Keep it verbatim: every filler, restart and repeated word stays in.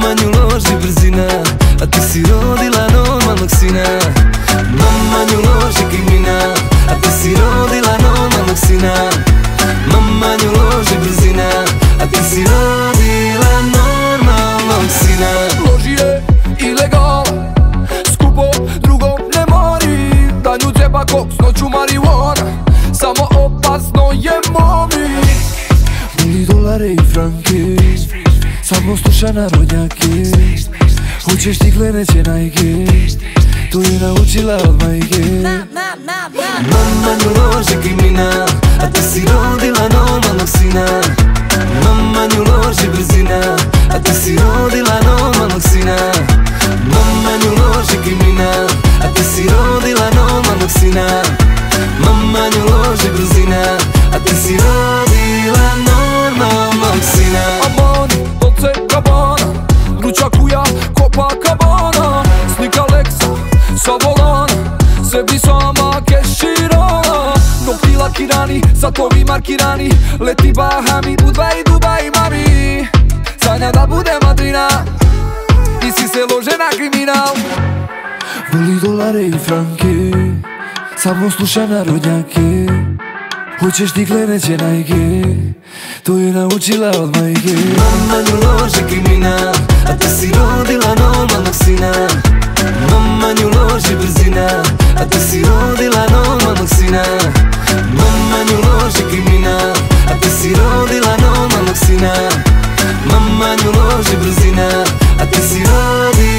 Mama nju loži brzina, a ti si rodila normalnog sina. Mama nju loži kriminal, a ti si rodila normalnog sina. Mama nju loži brzina, a ti si rodila normalnog sina. Loži je ilegal, skupo drugom ne mori. Da nju treba koks, noću marijuana, samo opasno je momi. Voli dolare i franke, samo sluša narodnjake. Hoćeš ti kleneće najke, to je naučila od majke. Mama nju loži kriminal, a ti si rodila normalnog sina. Mama nju loži brzina, a ti si rodila normalnog sina. Mama nju loži kriminal, a ti si rodila normalnog sina. Mama nju loži brzina, a ti si rodila normalnog sina. Amani, Dolce Gabbana, vruća kuja, Copacabana. Slika Lexa sa volana, sebi sama keširala. Nokti lakirani, satovi markirani, leti Bahami, Budva i Dubai mami. Sanja da bude madrina, ti si se lože na kriminal. Voli dolare i franke, samo sluša narodnjake. Hoćeš ti kleneće najke, to je naučila od majke. Mama nju loži kriminal, a ti si rodila normalnog sina. Mama nju loži brzina, a ti si rodila normalnog sina. Mama nju loži kriminal, a ti si rodila normalnog sina. Mama nju loži brzina, a ti si rodila